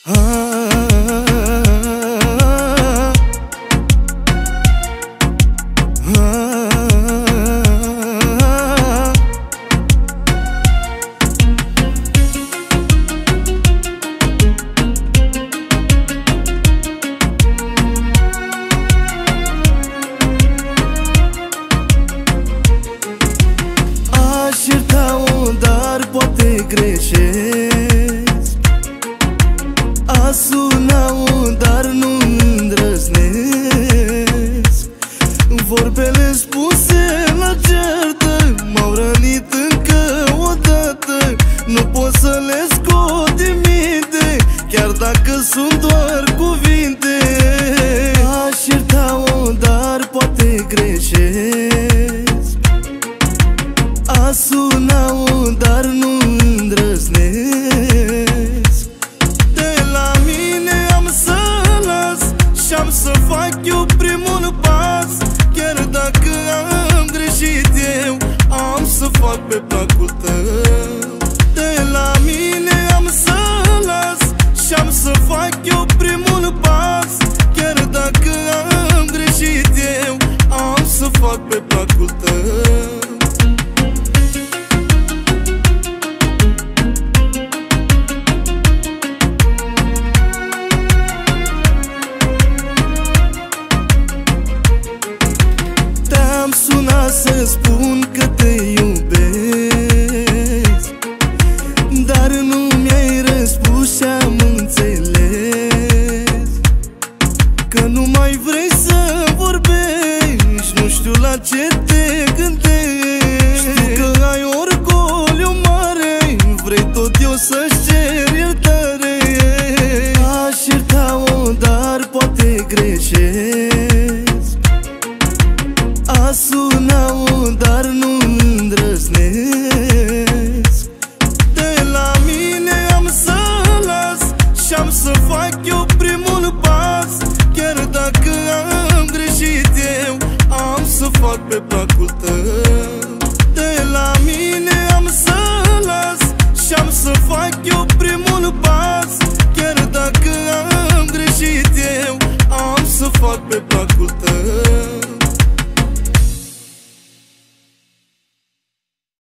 Aș ierta-o, dar poate greșesc. Aș suna-o, dar nu îndrăznesc. Vorbele spuse la ceartă m-au rănit încă o dată. Nu pot să le scot din minte, chiar dacă sunt doar cuvinte. Aș ierta-o, dar poate greșesc. Aș suna-o, dar nu îndrăznesc. De la mine am să las și-am să fac eu primul pas. Chiar dacă am greșit eu, am să fac pe placul tău. De la mine am să las și-am să fac eu primul pas. Chiar dacă am greșit eu, am să fac pe placul tău. Te-am sunat să spun că te iubesc, dar nu mi-ai răspuns și-am înțeles că nu mai vrei să vorbești. Nu știu la ce te gândești. Știu că ai orgoliu mare, vrei tot eu să-ți cer iertare. Aș ierta-o, dar poate greșesc. Aș suna-o, dar nu îndrăznesc. De la mine am să las și-am să fac eu primul pas. Chiar dacă am greșit eu, am să fac pe placul tău.